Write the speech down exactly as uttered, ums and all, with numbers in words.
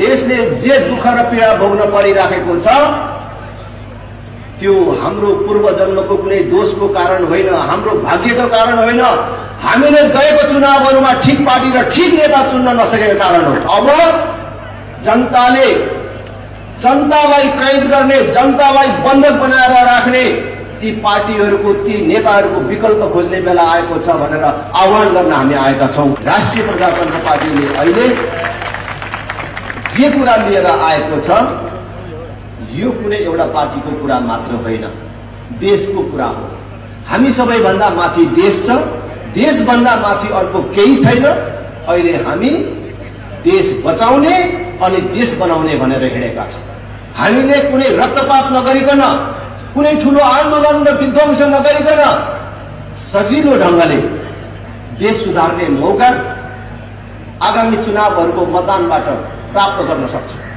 देशले जे दुःख र पीडा भोग्न परिराखेको छ त्यो हाम्रो पूर्व जन्मको कुनै दोषको कारण होइन, हाम्रो भाग्यको कारण होइन, हामीले गएको चुनावहरूमा ठिक पार्टी र ठिक नेता चुन्न नसकेको कारण हो। अब जनताले जनतालाई कैद गर्ने, जनतालाई बन्धक बनाएर राख्ने ती पार्टीहरूको, ती नेताहरूको विकल्प खोज्ने बेला आएको छ भनेर आह्वान गर्न हामी आएका छौं। राष्ट्रिय प्रजातन्त्र पार्टीले अहिले जे कुरा लिएर आएको छ यो कुनै एउटा पार्टीको कुरा मात्र होइन, देशको कुरा हो। हामी सबैभन्दा माथि देश छ, देशभन्दा माथि अर्को केही छैन। अहिले हामी देश बचाउने अनि देश बनाउने भनेर हिँडेका छौं। हामीले कुनै रक्तपात नगरिकन, कुनै ठूलो आन्दोलन र विध्वंस नगरिकन सजिलो ढंगले देश सुधार्ने मौका आगामी चुनावहरूको मतदानबाट प्राप्त गर्न सक्छौं।